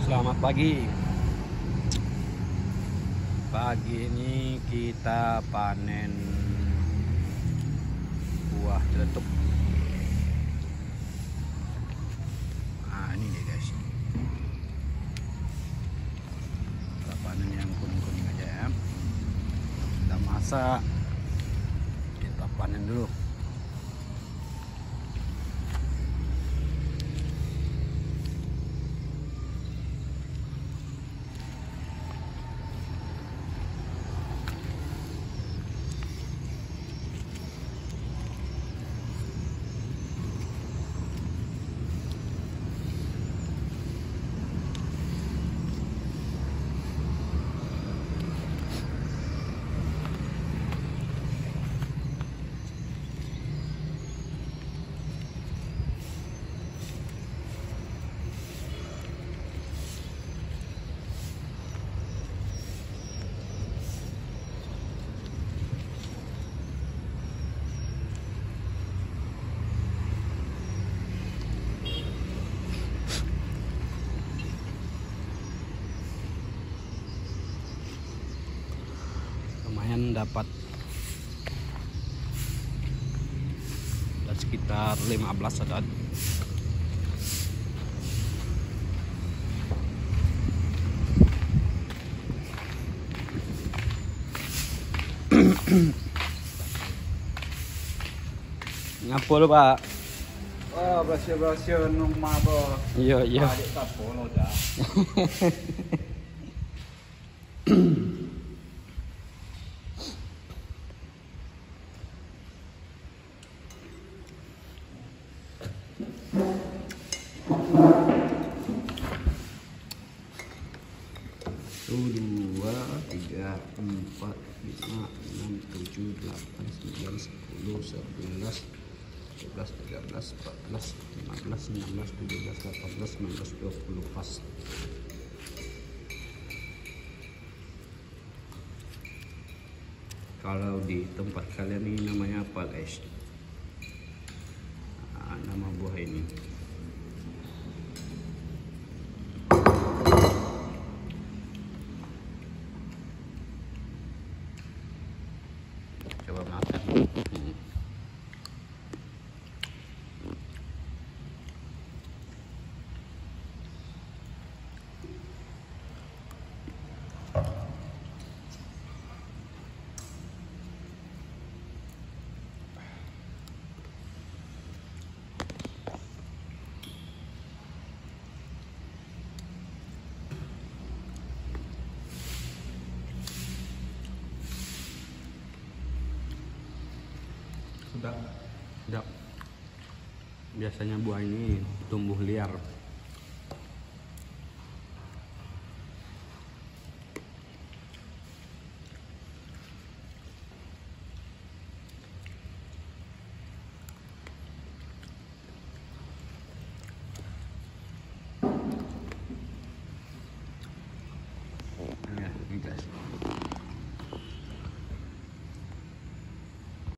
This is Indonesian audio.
Selamat pagi. Pagi ini kita panen buah celetuk. Nah, ini dia guys. Kita panen yang kuning-kuning aja ya. Kita masak. Kita panen dulu. Lumayan dapat sekitar 15 adat. Ngapa lu Pak? Oh, berhasil rumah bos. Iya. Adik sapo lo dah. Dua, tiga, empat, lima, enam, tujuh, delapan, sembilan, 10, 11, 12, 13, 14, 15, 16, 17, 18, 19, 20 pas. Kalau di tempat kalian ini namanya apa guys? Nah, nama buah ini. Coba makan. Sudah. Biasanya buah ini tumbuh liar.